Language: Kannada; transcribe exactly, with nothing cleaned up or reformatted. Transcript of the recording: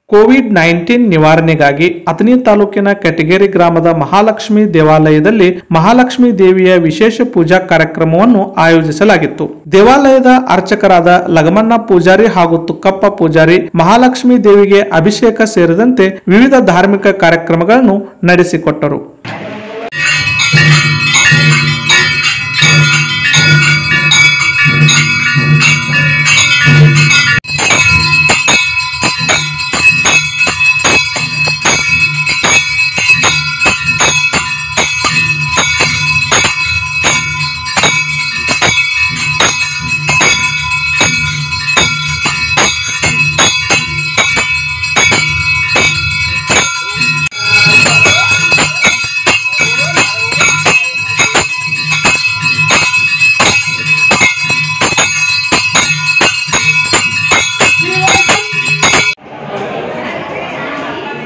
ಕೋವಿಡ್ ನೈನ್ಟೀನ್ ನಿವಾರಣೆಗಾಗಿ ಅಥಣಿ ತಾಲೂಕಿನ ಕಟಗೇರಿ ಗ್ರಾಮದ ಮಹಾಲಕ್ಷ್ಮಿ ದೇವಾಲಯದಲ್ಲಿ ಮಹಾಲಕ್ಷ್ಮಿ ದೇವಿಯ ವಿಶೇಷ ಪೂಜಾ ಕಾರ್ಯಕ್ರಮವನ್ನು ಆಯೋಜಿಸಲಾಗಿತ್ತು. ದೇವಾಲಯದ ಅರ್ಚಕರಾದ ಲಗಮಣ್ಣ ಪೂಜಾರಿ ಹಾಗೂ ತುಕ್ಕಪ್ಪ ಪೂಜಾರಿ ಮಹಾಲಕ್ಷ್ಮಿ ದೇವಿಗೆ ಅಭಿಷೇಕ ಸೇರಿದಂತೆ ವಿವಿಧ ಧಾರ್ಮಿಕ ಕಾರ್ಯಕ್ರಮಗಳನ್ನು ನಡೆಸಿಕೊಟ್ಟರು.